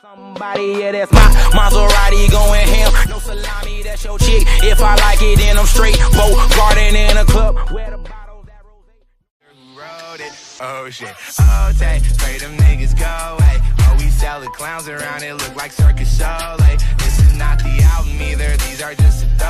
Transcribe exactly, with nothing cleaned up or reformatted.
Somebody, yeah, that's my Maserati going ham. No salami, that's your chick. If I like it, then I'm straight. Boat garden in a club. Where the bottles that rose. Wrote it. Oh shit. Oh, take. Pray them niggas go. Hey. Oh, we sell the clowns around. It look like circus show. Like, this is not the album either. These are just